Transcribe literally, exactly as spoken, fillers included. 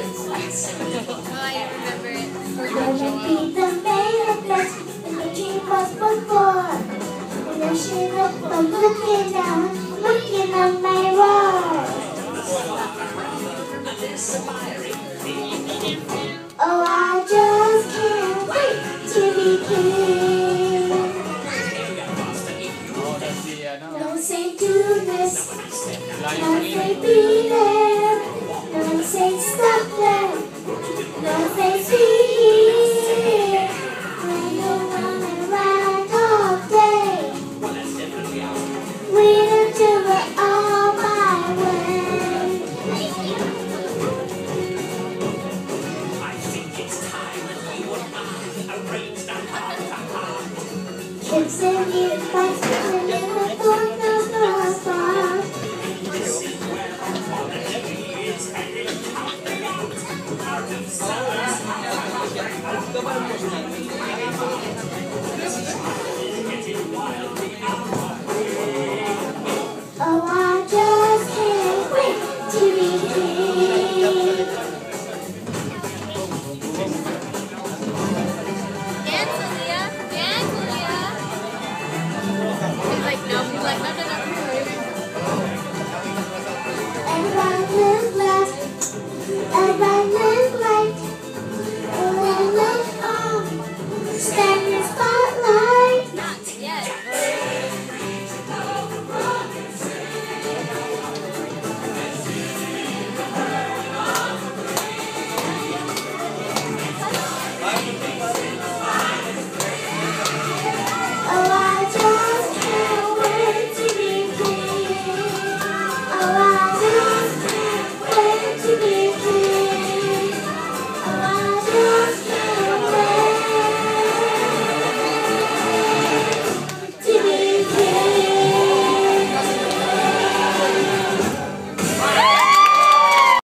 Oh, I remember it. Gonna be the man of blessings and the dream was before. And I should up, I'm looking down, looking on my wall. Oh, I just can't wait to be king. Don't say do this, don't say be there, don't say stop there, don't say see here. When you're running around all day, we don't do it all my way. Chips and you fight and you look for the first one. Давай можно.